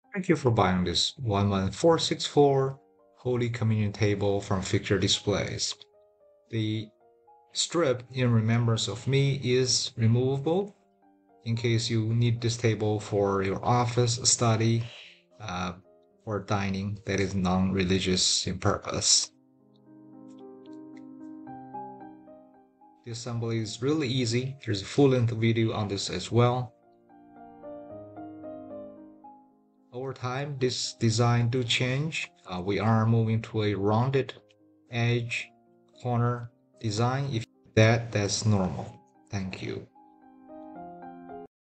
Thank you for buying this 11464 Holy Communion table from Fixture Displays. The strip in remembrance of me is removable in case you need this table for your office, study, uh, or dining that is non-religious in purpose. The assembly is really easy. There's a full-length video on this as well. Over time, this design do change. We are moving to a rounded edge corner design. If that's normal. Thank you.